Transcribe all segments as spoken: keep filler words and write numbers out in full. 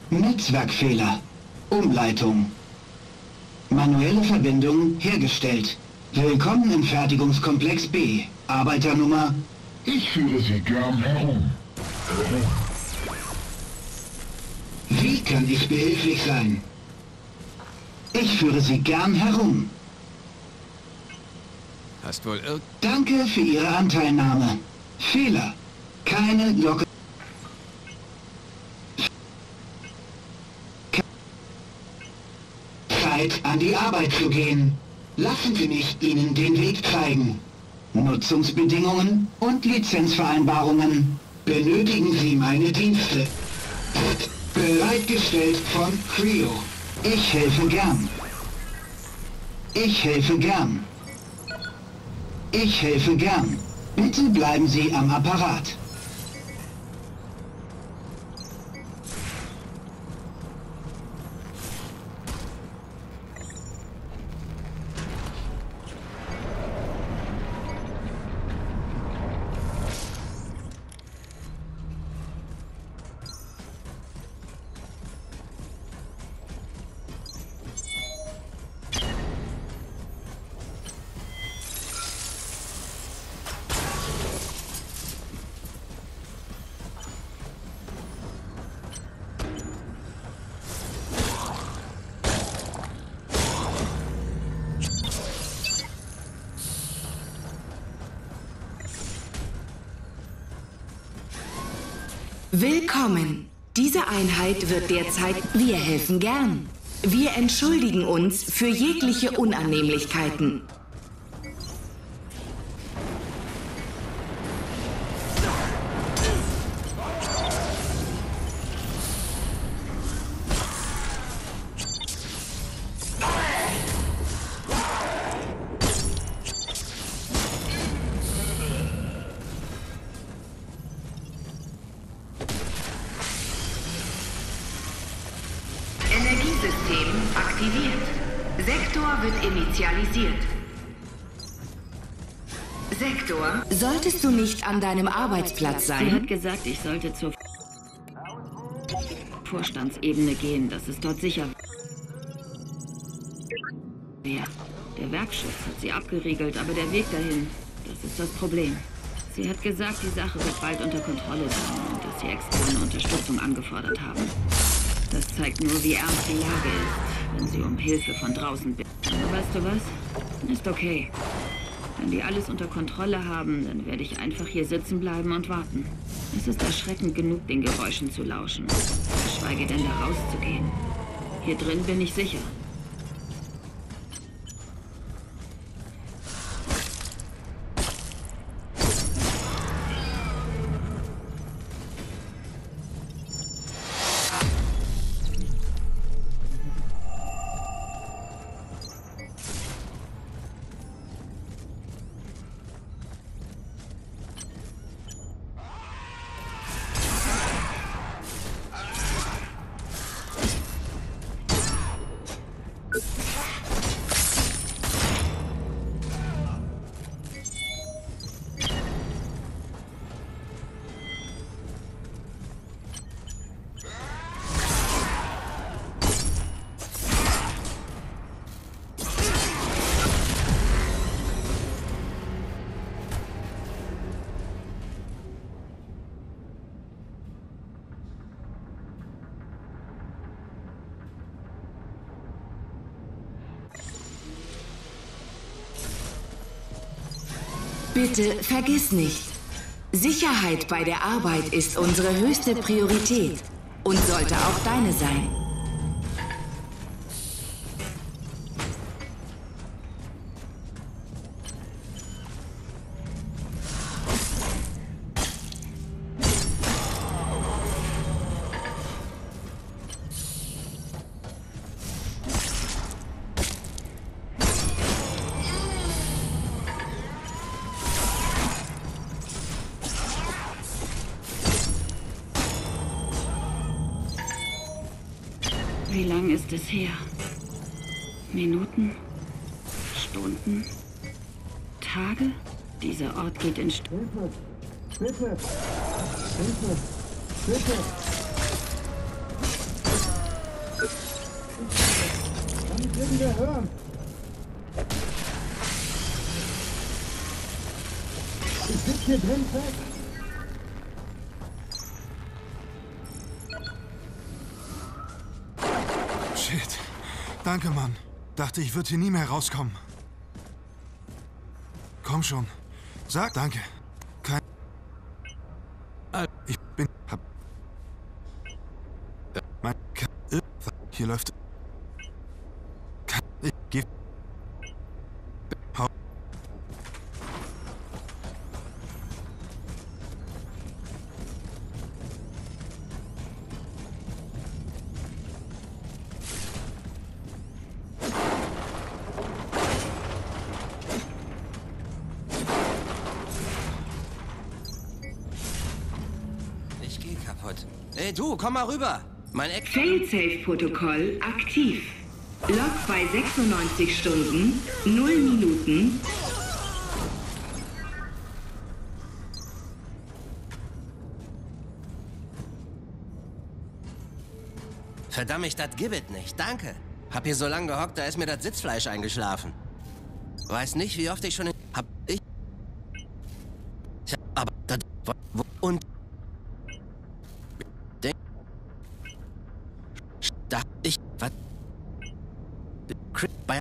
Netzwerkfehler. Umleitung. Manuelle Verbindung hergestellt. Willkommen im Fertigungskomplex B. Arbeiternummer. Ich führe Sie gern herum. Wie kann ich behilflich sein? Ich führe Sie gern herum. Hast wohl irg... Danke für Ihre Anteilnahme. Fehler. Keine Locke. Zeit, an die Arbeit zu gehen. Lassen Sie mich Ihnen den Weg zeigen. Nutzungsbedingungen und Lizenzvereinbarungen. Benötigen Sie meine Dienste. Bereitgestellt von Creo. Ich helfe gern. Ich helfe gern. Ich helfe gern. Bitte bleiben Sie am Apparat. Willkommen. Diese Einheit wird derzeit... Wir helfen gern. Wir entschuldigen uns für jegliche Unannehmlichkeiten. Energiesystem aktiviert. Sektor wird initialisiert. Sektor. Solltest du nicht an deinem Arbeitsplatz Sie hat sein? gesagt, ich sollte zur Vorstandsebene gehen. Das ist dort sicher. Ja, der Werkschutz hat sie abgeriegelt, aber der Weg dahin, das ist das Problem. Sie hat gesagt, die Sache wird bald unter Kontrolle sein und dass sie externe Unterstützung angefordert haben. Das zeigt nur, wie ernst die Lage ist, wenn sie um Hilfe von draußen bittet. Aber weißt du was? Ist okay. Wenn die alles unter Kontrolle haben, dann werde ich einfach hier sitzen bleiben und warten. Es ist erschreckend genug, den Geräuschen zu lauschen. Geschweige denn, da rauszugehen. Hier drin bin ich sicher. Bitte vergiss nicht, Sicherheit bei der Arbeit ist unsere höchste Priorität und sollte auch deine sein. Wie lang ist es her? Minuten? Stunden? Tage? Dieser Ort geht in St Bitte! Bitte! Bitte! Bitte! nicht irgendwer hören. Ich sitze hier drin fest. Shit. Danke, Mann. Dachte, ich würde hier nie mehr rauskommen. Komm schon. Sag danke. Kein... Ich bin... Hab... Mein... Hier läuft... Ich geh... Hey du, komm mal rüber. Mein Eck... Failsafe-Protokoll aktiv. Log bei sechsundneunzig Stunden, null Minuten. Verdammt, das gibt nicht. Danke. Hab hier so lange gehockt, da ist mir das Sitzfleisch eingeschlafen. Weiß nicht, wie oft ich schon in... Hab ich... Tja, aber das... Und... Da ich was bei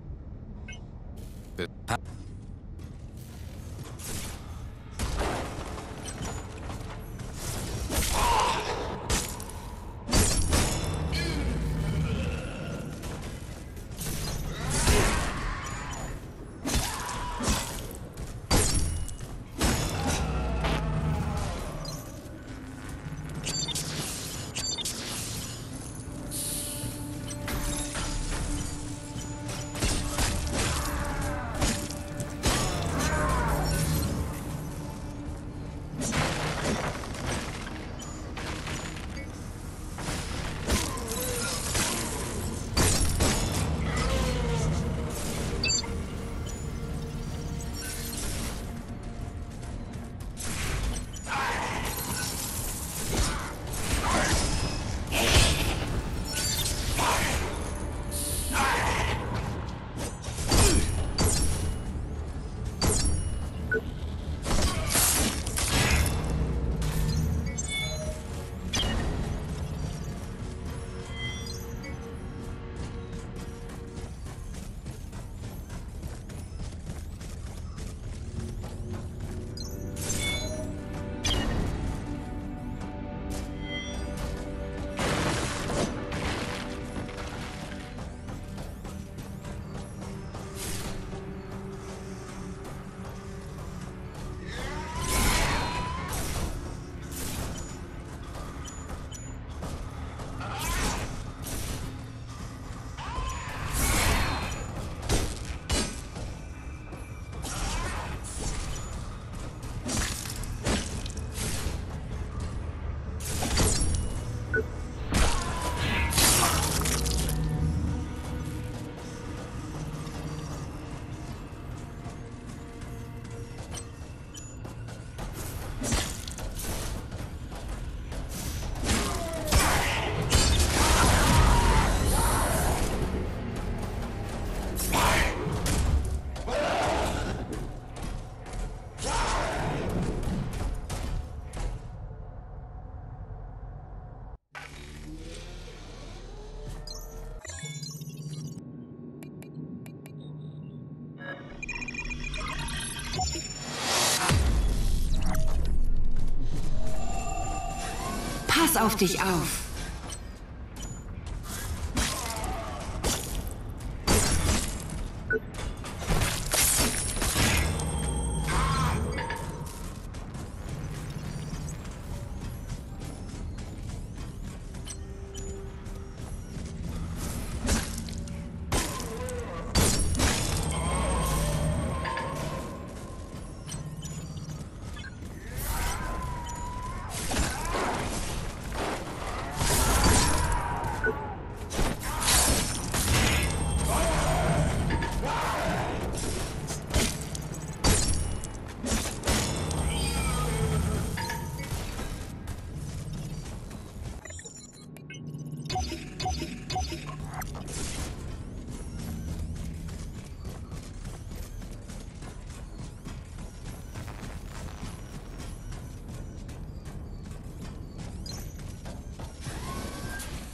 Pass auf dich auf.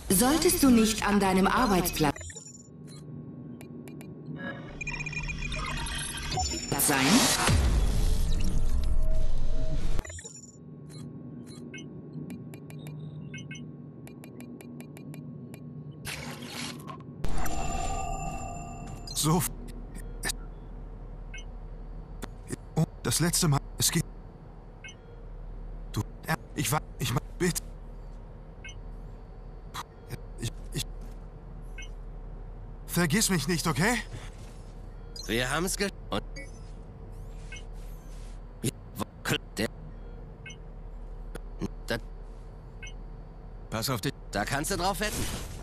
Solltest du nicht an deinem Arbeitsplatz sein? So. Oh, das letzte Mal. Es geht. Du. Ich war. Ich mach. Bitte. Ich. Ich. Vergiss mich nicht, okay? Wir haben's ge... Und... Der... Da... Pass auf dich. Da kannst du drauf wetten.